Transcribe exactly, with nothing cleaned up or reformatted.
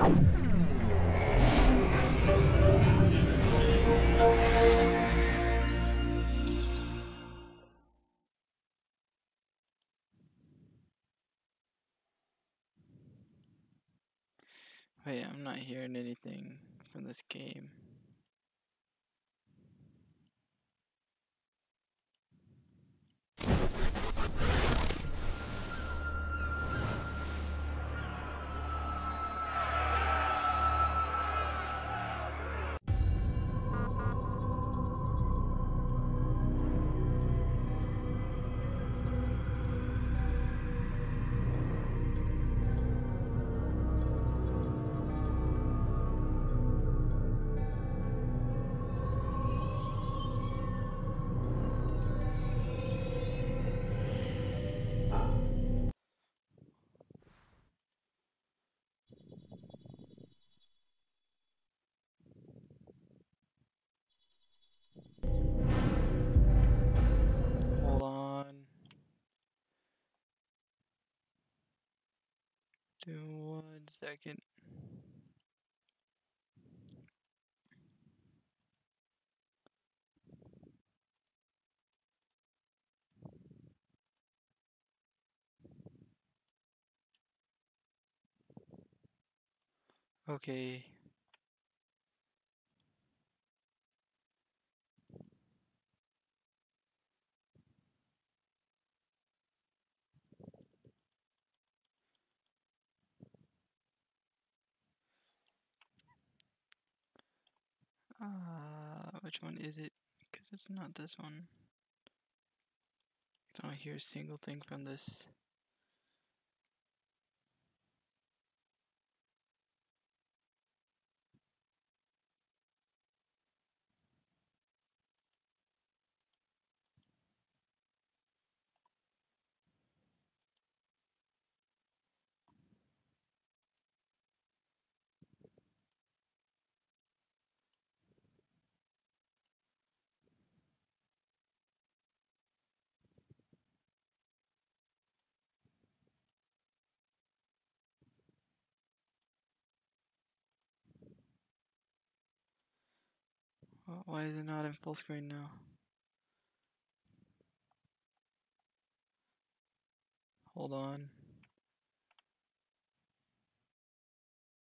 Wait, I'm not hearing anything from this game. Hold on. Do one second. Okay. Uh, which one is it? Because it's not this one. I don't hear a single thing from this. Why is it not in full screen now? Hold on.